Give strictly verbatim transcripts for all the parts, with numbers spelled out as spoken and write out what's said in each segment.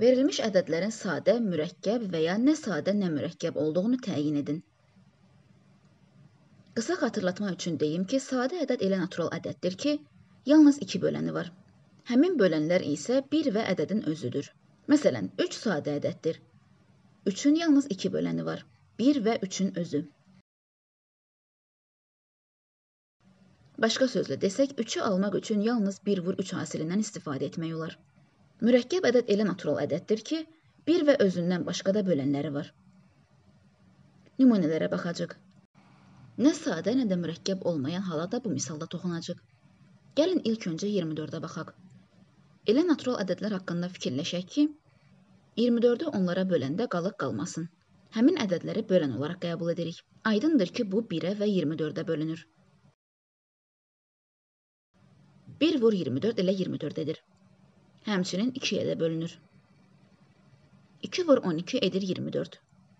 Verilmiş ədədlərin sadə, mürəkkəb və ya nə sadə, nə mürəkkəb olduğunu təyin edin. Qısa xatırlatma üçün deyim ki, sadə ədəd elə natural ədəddir ki, yalnız iki böləni var. Həmin bölənlər isə bir və ədədin özüdür. Məsələn, üç sadə ədəddir. üçün yalnız iki böləni var. bir və üçün özü. Başqa sözlə desək, üçü almaq üçün yalnız bir vur üç hasilindən istifadə etmək olar. Mürəkkəb ədəd elə natural ədəddir ki, bir və özündən başqa da bölənləri var. Nümunələrə baxacaq. Nə sadə, nə də mürəkkəb olmayan hala da bu misalda toxunacaq. Gəlin ilk öncə iyirmi dördə baxaq. Elə natural ədədlər haqqında fikirləşək ki, iyirmi dördü onlara böləndə qalıq qalmasın. Həmin ədədləri bölən olaraq qəbul edirik. Aydındır ki, bu birə və iyirmi dördə bölünür. bir vur iyirmi dörd elə iyirmi dörd edir. Həmçinin ikiyə də bölünür. iki vur on iki edir iyirmi dörd.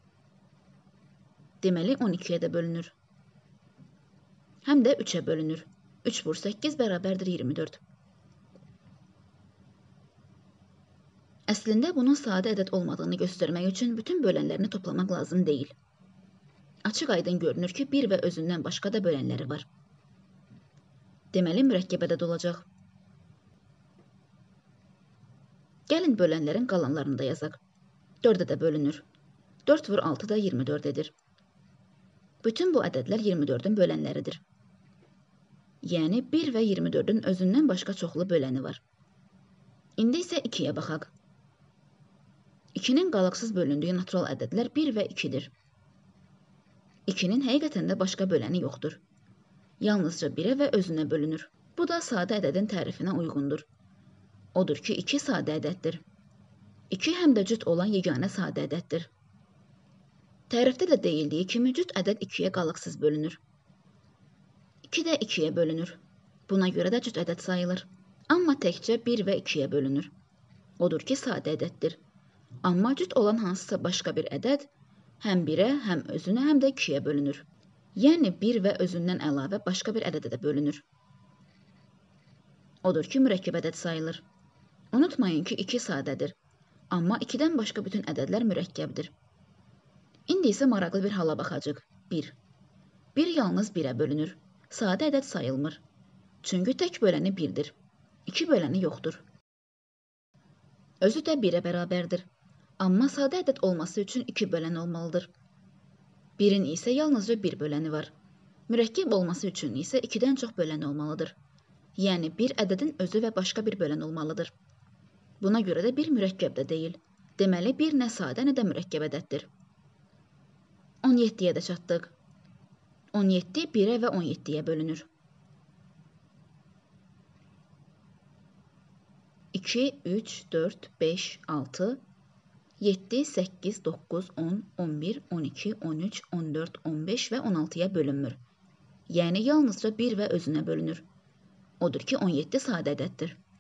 Deməli, on ikiyə də bölünür. Həm də üçə bölünür. üç vur səkkiz bərabərdir iyirmi dörd. Əslində, bunun sadə ədəd olmadığını göstərmək üçün bütün bölənlərini toplamaq lazım deyil. Açıq aydın görünür ki, bir və özündən başqa da bölənləri var. Deməli, mürəkkəb ədəd olacaq. Gəlin bölənlərin qalanlarını da yazaq. dördə də bölünür. dörd vur altı da iyirmi dörd edir. Bütün bu ədədlər iyirmi dördün bölənləridir. Yəni, bir və iyirmi dördün özündən başqa çoxlu böləni var. İndi isə ikiyə baxaq. ikinin qalıqsız bölündüyü natural ədədlər bir və ikidir. ikinin həqiqətən də başqa böləni yoxdur. Yalnızca birə və özünə bölünür. Bu da sadə ədədin tərifinə uyğundur. Odur ki, iki sadə ədəddir. iki həm də cüt olan yeganə sadə ədəddir. Tərifdə də deyildiyi kimi cüt ədəd ikiyə qalıqsız bölünür. iki də ikiyə bölünür. Buna görə də cüt ədəd sayılır. Amma təkcə bir və ikiyə bölünür. Odur ki, sadə ədəddir. Amma cüt olan hansısa başqa bir ədəd həm birə, həm özünə, həm də ikiyə bölünür. Yəni, bir və özündən əlavə başqa bir ədədə də bölünür. Odur ki, mürəkkəb ədəd sayılır. Unutmayın ki, iki sadədir. Amma ikidən başqa bütün ədədlər mürəkkəbdir. İndi isə maraqlı bir hala baxacaq. bir. bir yalnız birə bölünür. Sadə ədəd sayılmır. Çünki tək böləni birdir. iki böləni yoxdur. Özü də birə bərabərdir. Amma sadə ədəd olması üçün iki bölən olmalıdır. birin isə yalnızca bir böləni var. Mürəkkəb olması üçün isə ikidən çox bölən olmalıdır. Yəni, bir ədədin özü və başqa bir bölən olmalıdır. Buna görə də bir mürəkkəb də deyil. Deməli, bir nə sadə, nə də mürəkkəb ədəddir. on yeddiyə də çatdıq. on yeddi birə və on yeddiyə bölünür. iki, üç, dörd, beş, altı, yeddi, səkkiz, doqquz, on, on bir, on iki, on üç, on dörd, on beş və on altıya bölünmür. Yəni, yalnızca bir və özünə bölünür. Odur ki, on yeddi sadə ədəddir.